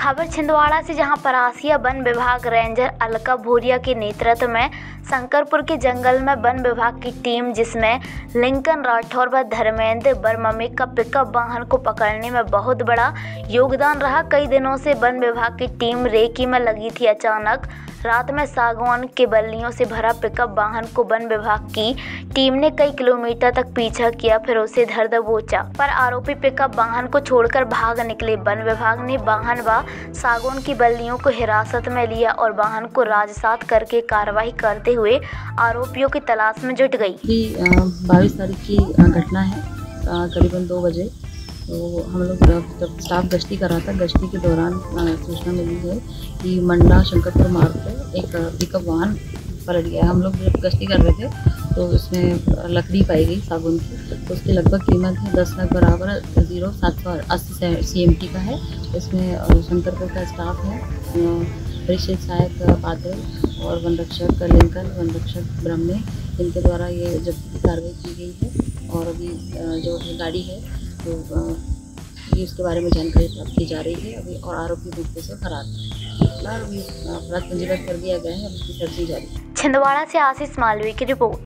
खबर छिंदवाड़ा से, जहां परासिया वन विभाग रेंजर अलका भूरिया के नेतृत्व में शंकरपुर के जंगल में वन विभाग की टीम, जिसमें लिंकन राठौर व धर्मेंद्र वर्मा का पिकअप वाहन को पकड़ने में बहुत बड़ा योगदान रहा। कई दिनों से वन विभाग की टीम रेकी में लगी थी। अचानक रात में सागवान के बल्लियों से भरा पिकअप वाहन को वन विभाग की टीम ने कई किलोमीटर तक पीछा किया, फिर उसे धर दबोचा, पर आरोपी पिकअप वाहन को छोड़कर भाग निकले। वन विभाग ने वाहन व सागवान की बल्लियों को हिरासत में लिया और वाहन को राजसात करके कार्रवाई करते हुए आरोपियों की तलाश में जुट गई। 22 तारीख की घटना है, करीबन 2 बजे। तो हम लोग जब स्टाफ गश्ती कर रहा था, गश्ती के दौरान सूचना मिली है कि मंडला शंकरपुर मार्ग पे एक पिकअप वाहन पलट गया। हम लोग जब गश्ती कर रहे थे तो उसमें लकड़ी पाई गई सागवान की, तो उसकी लगभग कीमत है 10 लाख बराबर 0780 CMT का है। इसमें शंकरपुर का स्टाफ है, परिषद सहायक पाटिल और वन रक्षक लिंकन, वन रक्षक ब्रह्मे, इनके द्वारा ये जब्ती की कार्रवाई की गई है। और अभी जो गाड़ी है तो ये उसके बारे में जानकारी प्राप्त की जा रही है अभी, और आरोपी मौके से फरार है। अभी अपराध पंजीबद्ध कर दिया गया है, अब उसकी सर्चिंग जारी है। छिंदवाड़ा से आशीष मालवीय की रिपोर्ट।